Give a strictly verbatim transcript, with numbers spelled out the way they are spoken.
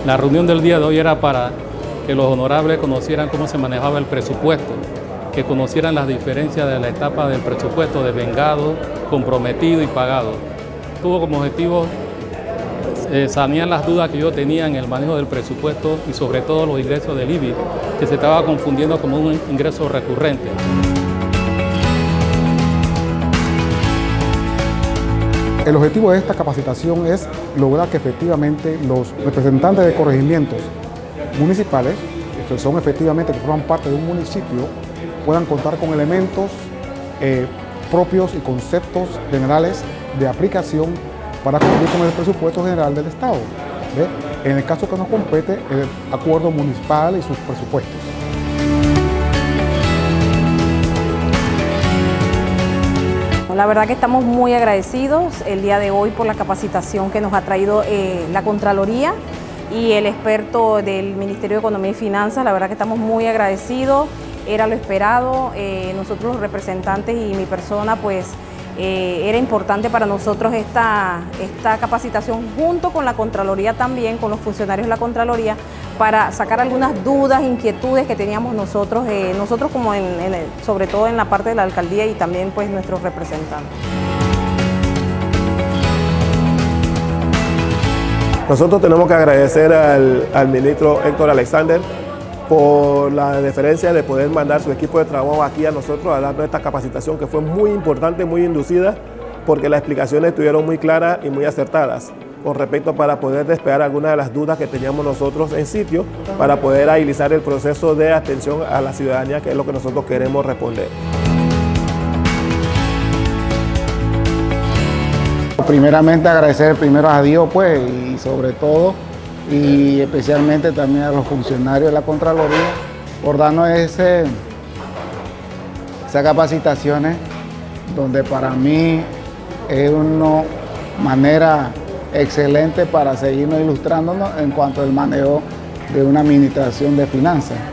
La reunión del día de hoy era para que los honorables conocieran cómo se manejaba el presupuesto, que conocieran las diferencias de la etapa del presupuesto de vengado, comprometido y pagado. Tuvo como objetivo eh, sanear las dudas que yo tenía en el manejo del presupuesto y sobre todo los ingresos del I B I, que se estaba confundiendo como un ingreso recurrente. El objetivo de esta capacitación es lograr que efectivamente los representantes de corregimientos municipales, que son efectivamente que forman parte de un municipio, puedan contar con elementos eh, propios y conceptos generales de aplicación para cumplir con el presupuesto general del Estado. ¿Ve? En el caso que nos compete, el acuerdo municipal y sus presupuestos. La verdad que estamos muy agradecidos el día de hoy por la capacitación que nos ha traído eh, la Contraloría y el experto del Ministerio de Economía y Finanzas. La verdad que estamos muy agradecidos, era lo esperado. Eh, nosotros los representantes y mi persona, pues eh, era importante para nosotros esta, esta capacitación junto con la Contraloría también, con los funcionarios de la Contraloría, para sacar algunas dudas, inquietudes que teníamos nosotros, eh, nosotros como en, en el, sobre todo en la parte de la alcaldía y también pues nuestros representantes. Nosotros tenemos que agradecer al, al ministro Héctor Alexander por la deferencia de poder mandar su equipo de trabajo aquí a nosotros a darnos esta capacitación que fue muy importante, muy inducida, porque las explicaciones estuvieron muy claras y muy acertadas con respecto para poder despejar algunas de las dudas que teníamos nosotros en sitio para poder agilizar el proceso de atención a la ciudadanía, que es lo que nosotros queremos responder. Primeramente agradecer primero a Dios pues y sobre todo y especialmente también a los funcionarios de la Contraloría por darnos ese, esas capacitaciones donde para mí es una manera excelente para seguirnos ilustrándonos en cuanto al manejo de una administración de finanzas.